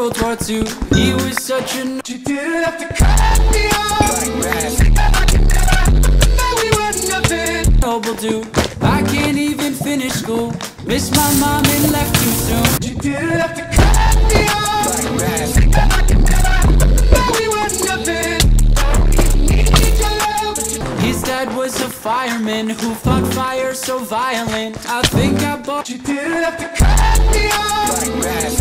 World War II. He was such a You didn't have to cut me off. Now we were nothing. noble dude. I can't even finish school. Miss my mom and left too soon. You didn't have to cut me off. Now we were nothing. Need your love. His dad was a fireman who fought fire so violent. I think I bought You didn't have to cut me off.